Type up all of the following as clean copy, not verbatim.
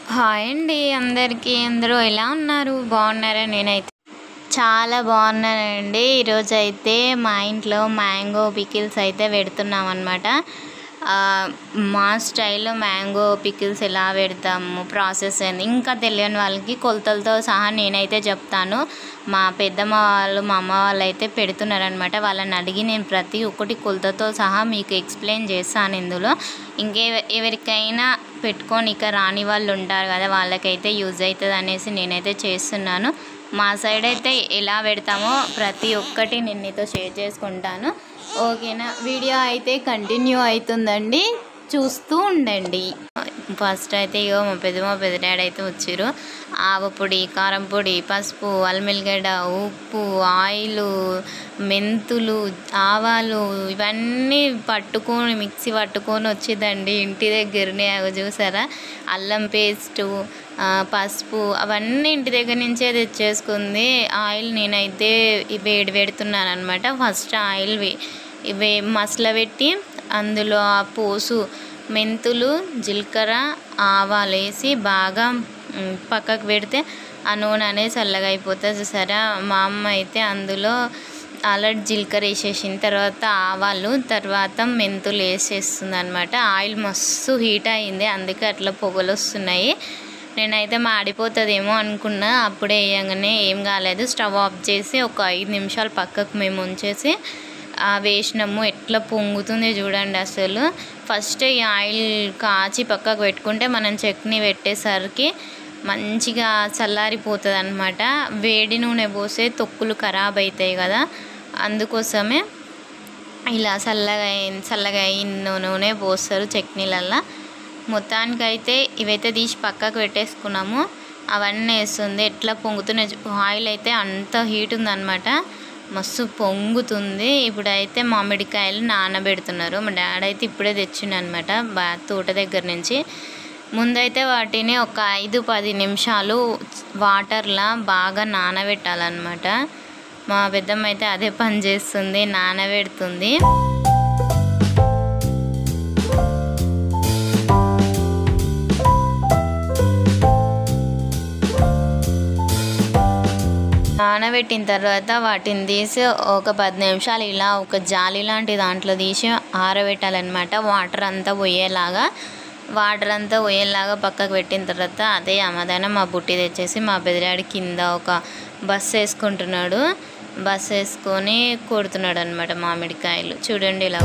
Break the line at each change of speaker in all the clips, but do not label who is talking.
Hi అండి అందరికీ. అందరూ ఎలా ఉన్నారు? బాగున్నారా? నేనైతే చాలా బాగున్నానండి. ఈరోజైతే మా ఇంట్లో మ్యాంగో పికిల్స్ అయితే పెడుతున్నాం అనమాట. మా స్టైల్లో మ్యాంగో పికిల్స్ ఎలా పెడతాము, ప్రాసెస్ ఏంది, ఇంకా తెలియని వాళ్ళకి కొలతలతో సహా నేనైతే చెప్తాను. మా పెద్దమ్మ వాళ్ళు, మా అమ్మ వాళ్ళు అయితే పెడుతున్నారనమాట. వాళ్ళని అడిగి నేను ప్రతి ఒక్కటి కొలతతో సహా మీకు ఎక్స్ప్లెయిన్ చేస్తాను ఇందులో. ఎవరికైనా పెట్టుకొని ఇక రాని వాళ్ళు ఉంటారు కదా, వాళ్ళకైతే యూజ్ అవుతుంది అనేసి నేనైతే చేస్తున్నాను. మా సైడ్ అయితే ఎలా పెడతామో ప్రతి ఒక్కటి నేను నీతో షేర్ చేసుకుంటాను. ఓకేనా? వీడియో అయితే కంటిన్యూ అవుతుందండి, చూస్తూ ఉండండి. ఫస్ట్ అయితే ఇగో మా పెద్ద డాడీ అయితే వచ్చారు. ఆవపొడి, కారం పొడి, పసుపు, అల్లిగడ్డ, ఉప్పు, ఆయిలు, మెంతులు, ఆవాలు ఇవన్నీ పట్టుకొని మిక్సీ పట్టుకొని వచ్చిందండి ఇంటి దగ్గరనే. అవి చూసారా, అల్లం పేస్టు, పసుపు అవన్నీ ఇంటి దగ్గర నుంచే తెచ్చేసుకుంది. ఆయిల్ నేనైతే వేడి పెడుతున్నాను అనమాట. ఫస్ట్ ఆయిల్ ఇవి మసల పెట్టి అందులో ఆ పోసు మెంతులు, జీలకర్ర, ఆవాలు వేసి బాగా పక్కకు పెడితే ఆ నూనె అనేది చల్లగా అయిపోతుంది. చూసారా, మా అమ్మ అయితే అందులో ఆల్రెడీ జీలకర్ర వేసేసిన తర్వాత ఆవాలు, తర్వాత మెంతులు వేసేస్తుంది అనమాట. ఆయిల్ మస్తు హీట్ అయింది, అందుకే అట్లా పొగలు వస్తున్నాయి. నేనైతే మాడిపోతుందేమో అనుకున్నా, అప్పుడే వేయగానే ఏం కాలేదు. స్టవ్ ఆఫ్ చేసి ఒక 5 నిమిషాలు పక్కకు మేము ఉంచేసి వేసినాము. ఎట్లా పొంగుతుంది చూడండి అసలు. ఫస్ట్ ఈ ఆయిల్ కాచి పక్కకు పెట్టుకుంటే మనం చట్నీ పెట్టేసరికి మంచిగా చల్లారిపోతుంది అనమాట. వేడి నూనె పోసే తొక్కులు ఖరాబ్ అవుతాయి కదా, అందుకోసమే ఇలా చల్లగా అయిన నూనె పోస్తారు చట్నీలల్లో. మొత్తానికైతే ఇవైతే తీసి పక్కకు పెట్టేసుకున్నాము. అవన్నీ వేస్తుంది. ఎట్లా పొంగుతున్నాయి, ఆయిల్ అయితే అంత హీట్ ఉందన్నమాట, మస్తు పొంగుతుంది. ఇప్పుడైతే మామిడికాయలు నానబెడుతున్నారు. మా డాడీ అయితే ఇప్పుడే తెచ్చిండనమాట తోట దగ్గర నుంచి. ముందైతే వాటిని ఒక 5-10 నిమిషాలు వాటర్లా బాగా నానబెట్టాలన్నమాట. మా పెద్దమ్మ అయితే అదే పని చేస్తుంది, నానబెడుతుంది. నానబెట్టిన తర్వాత వాటిని తీసి ఒక 10 నిమిషాలు ఇలా ఒక జాలి లాంటి దాంట్లో తీసి ఆరబెట్టాలన్నమాట. వాటర్ అంతా పోయేలాగా పక్కకు పెట్టిన తర్వాత అదే అమ్మదైనా మా బుట్టి తెచ్చేసి మా పెద్దడాడి కింద ఒక బస్సు వేసుకుంటున్నాడు. బస్సు వేసుకొని కొడుతున్నాడు అనమాట మామిడికాయలు. చూడండి ఇలా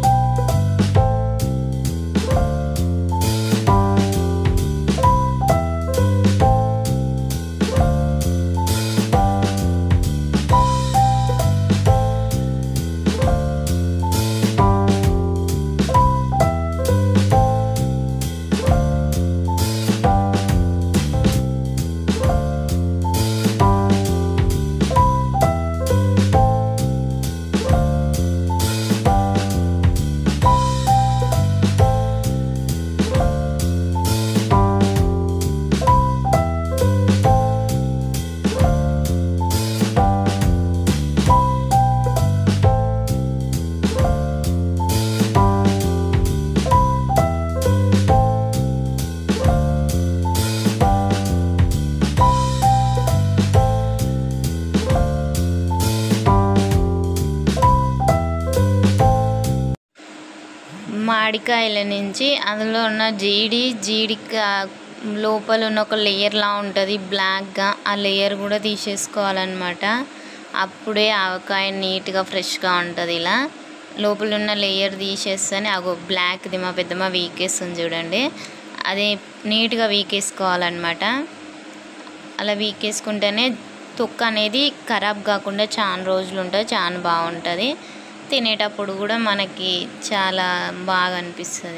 మామిడికాయల నుంచి అందులో ఉన్న జీడికా లోపల ఉన్న ఒక లేయర్లా ఉంటుంది బ్లాక్గా, ఆ లేయర్ కూడా తీసేసుకోవాలన్నమాట. అప్పుడే ఆవకాయ నీట్గా ఫ్రెష్గా ఉంటుంది. ఇలా లోపల ఉన్న లేయర్ తీసేస్తేనే అగో బ్లాక్ది మా పెద్దమ్మ వీకేస్తుంది చూడండి, అది నీట్గా వీకేసుకోవాలన్నమాట. అలా వీకేసుకుంటేనే తొక్క అనేది ఖరాబ్ కాకుండా చాలా రోజులు ఉంటుంది, చాలా బాగుంటుంది. తినేటప్పుడు కూడా మనకి చాలా బాగా అనిపిస్తుంది.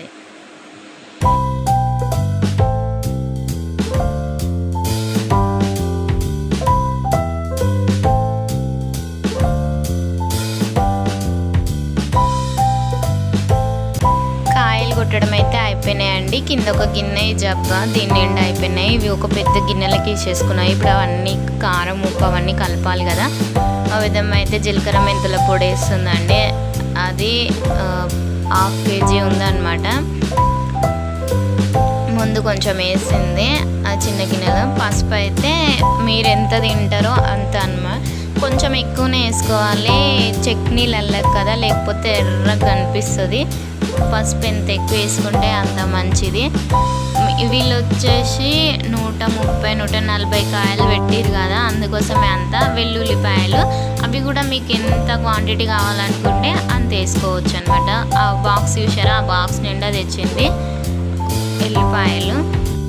కాయలు కొట్టడం అయితే అయిపోయినాయండి. కింద ఒక గిన్నె జబ్బా దీని నిండా అయిపోయినాయి. ఇవి ఒక పెద్ద గిన్నెలకి వేసేసుకున్నాయి. ఇప్పుడు అవన్నీ కారం, ఉప్పు అవన్నీ కలపాలి కదా. ఆ విధంగా అయితే జీలకర్ర మెంతుల పొడి వేస్తుందండి. అది 1/2 kg ఉందన్నమాట. ముందు కొంచెం వేసింది ఆ చిన్న గిన్నెలో. పసుపు అయితే మీరు ఎంత తింటారో అంత అన్నమాట, కొంచెం ఎక్కువనే వేసుకోవాలి చట్నీలల్లకి కదా, లేకపోతే ఎర్రగా కనిపిస్తుంది. పసుపు ఎంత ఎక్కువ వేసుకుంటే అంత మంచిది. వీళ్ళు వచ్చేసి 130-140 కాయలు పెట్టిరు కదా, అందుకోసమే అంత. వెల్లుల్లిపాయలు అవి కూడా మీకు ఎంత క్వాంటిటీ కావాలనుకుంటే అంత వేసుకోవచ్చు అనమాట. ఆ బాక్స్ చూసారా, ఆ బాక్స్ నిండా తెచ్చింది ఎల్లిపాయలు.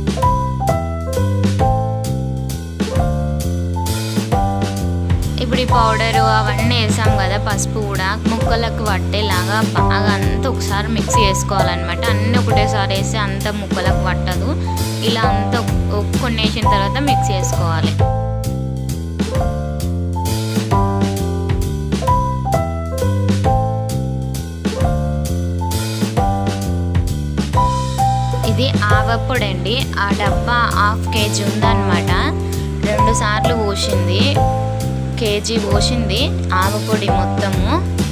ఇప్పుడు ఈ పౌడరు అవన్నీ వేసాం కదా, పసుపు కూడా ముక్కలకు పట్టేలాగా బాగా అంతా ఒకసారి మిక్స్ చేసుకోవాలన్నమాట. అన్నీ ఒకటేసారి వేసి అంత ముక్కలకు పట్టదు. ఇలా అంతా కొన్ని వేసిన తర్వాత మిక్స్ చేసుకోవాలి. ఇది ఆవపొడి అండి. ఆ డబ్బా 1/2 kg ఉందన్నమాట. 2 సార్లు పోసింది, కేజీ పోసింది ఆవపొడి మొత్తము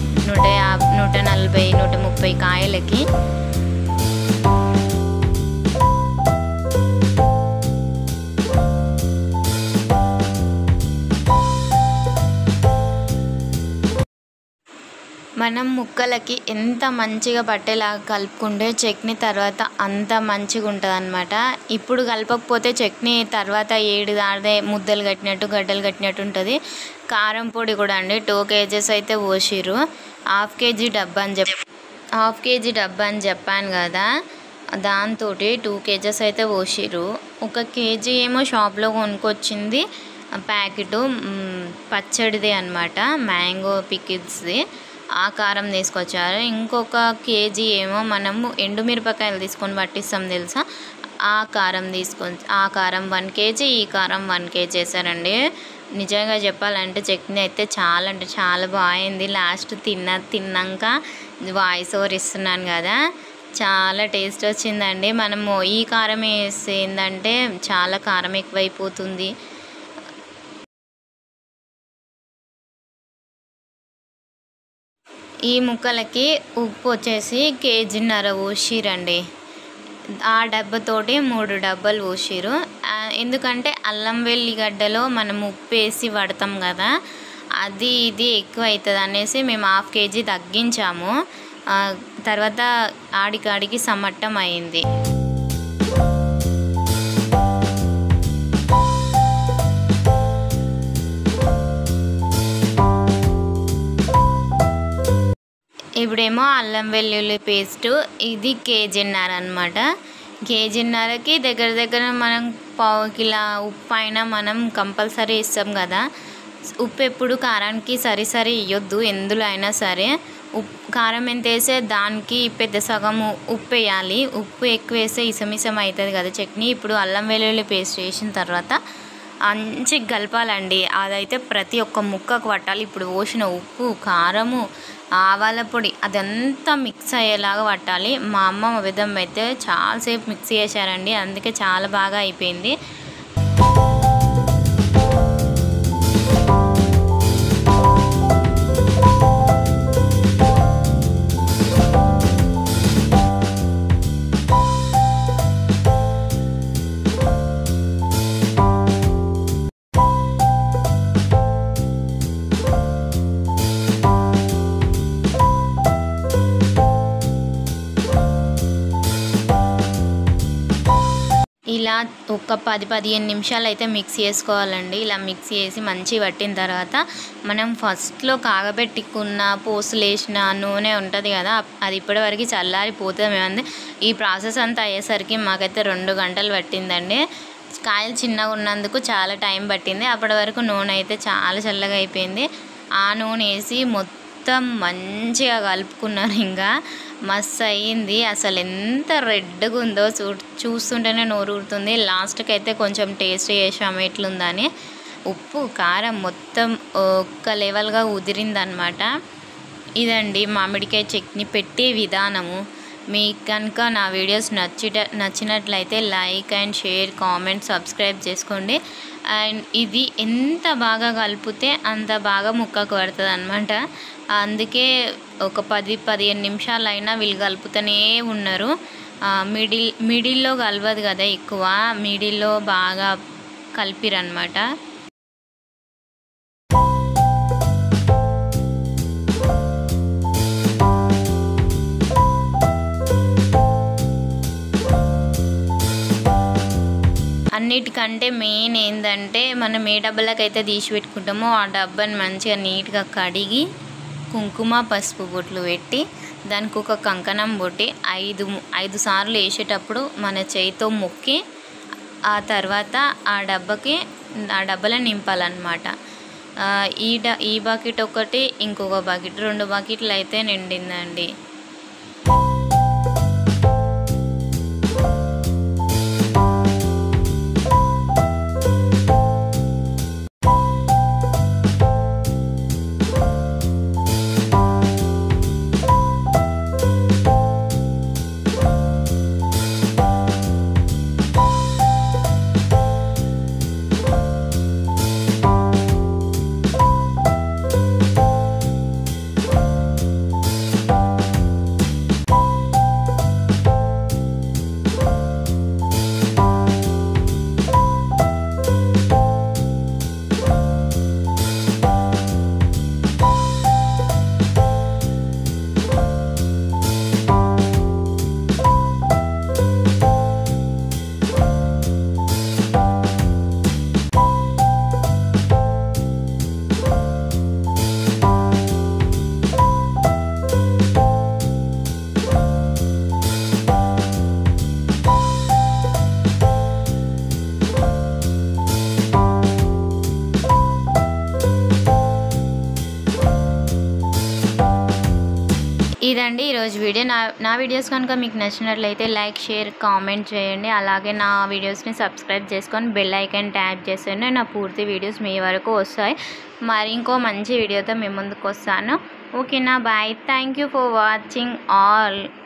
140-130 కాయలకి. మనం ముక్కలకి ఎంత మంచిగా పట్టేలాగా కలుపుకుంటే చట్నీ తర్వాత అంత మంచిగా ఉంటుంది అనమాట. ఇప్పుడు కలపకపోతే చట్నీ తర్వాత 7 ముద్దలు కట్టినట్టు గడ్డలు కట్టినట్టు ఉంటుంది. కారం పొడి కూడా అండి 2 kgs అయితే పోసిర్రు. 1/2 kg డబ్బా అని 1/2 kg డబ్బా అని చెప్పాను కదా, దాంతో 2 kgs అయితే పోసిర్రు. 1 kg ఏమో షాప్లో కొనుక్కొచ్చింది ప్యాకెటు, పచ్చడిది అనమాట, మ్యాంగో పికిల్స్ది. ఆ కారం తీసుకొచ్చారు. ఇంకొక కేజీ ఏమో మనము ఎండుమిరపకాయలు తీసుకొని పట్టిస్తాం తెలుసా, ఆ కారం తీసుకొని, ఆ కారం 1 kg, ఈ కారం 1 kg వేసారండి. నిజంగా చెప్పాలంటే చట్నీ అయితే చాలా అంటే చాలా బాగుంది. లాస్ట్ తిన్నాక వాయిస్ ఓవర్ ఇస్తున్నాను కదా, చాలా టేస్ట్ వచ్చిందండి. మనము ఈ కారం వేస్తే ఏంటంటే చాలా కారం ఎక్కువైపోతుంది. ఈ ముక్కలకి ఉప్పు వచ్చేసి 1.5 kg పోసిరండి. ఆ డబ్బాతోటి 3 డబ్బాలు పోసిరు. ఎందుకంటే అల్లం వెల్లిగడ్డలో మనం ఉప్పు వేసి పడతాం కదా, అది ఇది ఎక్కువ అవుతుంది అనేసి మేము 1/2 kg తగ్గించాము. తర్వాత ఆడికాడికి సమ్మట్టం అయింది. ఇప్పుడేమో అల్లం వెల్లుల్లి పేస్టు, ఇది 1.5 kg అనమాట. 1.5 kgకి దగ్గర మనం 1/2 కిలో ఉప్పు అయినా మనం కంపల్సరీ ఇస్తాం కదా. ఉప్పు ఎప్పుడు కారానికి సరి ఇవ్వద్దు, ఎందులో అయినా సరే. కారం ఎంత వేసే దానికి పెద్ద సగం ఉప్పు వేయాలి. ఉప్పు ఎక్కువ వేస్తే ఇసమిసం అవుతుంది కదా చట్నీ. ఇప్పుడు అల్లం వెల్లుల్లి పేస్ట్ వేసిన తర్వాత మంచిగా కలపాలండి. అదైతే ప్రతి ఒక్క ముక్కకు పట్టాలి. ఇప్పుడు పోసిన ఉప్పు, కారము, ఆవాల పొడి అదంతా మిక్స్ అయ్యేలాగా పట్టాలి. మా అమ్మ విధం అయితే చాలాసేపు మిక్స్ చేశారండి, అందుకే చాలా బాగా అయిపోయింది. ఇలా ఒక 10-15 నిమిషాలు అయితే మిక్స్ చేసుకోవాలండి. ఇలా మిక్స్ చేసి మంచిగా పట్టిన తర్వాత మనం ఫస్ట్లో కాగబెట్టుకున్న పోసులు వేసిన నూనె ఉంటుంది కదా, అది ఇప్పటివరకు చల్లారిపోతుంది. మేమంది ఈ ప్రాసెస్ అంతా అయ్యేసరికి మాకైతే 2 గంటలు పట్టిందండి. కాయలు చిన్నగా ఉన్నందుకు చాలా టైం పట్టింది. అప్పటి వరకు నూనె అయితే చాలా చల్లగా అయిపోయింది. ఆ నూనె వేసి మొత్తం మంచిగా కలుపుకున్నారు. ఇంకా మస్తు అయ్యింది. అసలు ఎంత రెడ్గా ఉందో చూస్తుంటేనే నోరు ఊరుతుంది. లాస్ట్కి అయితే కొంచెం టేస్ట్ చేసాము ఎట్లుందని. ఉప్పు కారం మొత్తం ఒక్క లెవెల్గా ఉదిరిందనమాట. ఇదండి మామిడికాయ చట్నీ పెట్టే విధానము. మీకు కనుక నా వీడియోస్ నచ్చినట్లయితే like and share, comment, subscribe చేసుకోండి. అండ్ ఇది ఎంత బాగా కలిపితే అంత బాగా ముక్కకు పడుతుంది అనమాట. అందుకే ఒక 10-15 నిమిషాలైనా వీళ్ళు కలుపుతూనే ఉన్నారు. మిడిల్లో కలవదు కదా ఎక్కువ, మిడిల్లో బాగా కలిపిరనమాట. అన్నిటికంటే మెయిన్ ఏంటంటే మనం ఏ డబ్బాలకైతే తీసి పెట్టుకుంటామో ఆ డబ్బాని మంచిగా నీట్గా కడిగి కుంకుమ పసుపు బొట్లు పెట్టి దానికి ఒక కంకణం కొట్టి 5 సార్లు వేసేటప్పుడు మన చేయితో మొక్కి ఆ తర్వాత ఆ డబ్బాలో నింపాలన్నమాట. ఈ బకెట్ ఒకటి, ఇంకొక బకెట్, 2 బకెట్లు అయితే నిండిందండి. ఇదండి ఈరోజు వీడియో. నా వీడియోస్ కనుక మీకు నచ్చినట్లయితే లైక్, షేర్, కామెంట్ చేయండి. అలాగే నా వీడియోస్ని సబ్స్క్రైబ్ చేసుకొని బెల్ ఐకాన్ ట్యాప్ చేయండి. నా పూర్తి వీడియోస్ మీ వరకు వస్తాయి. మరి ఇంకో మంచి వీడియోతో మీ ముందుకు వస్తాను. ఓకేనా, bye. Thank you for watching all.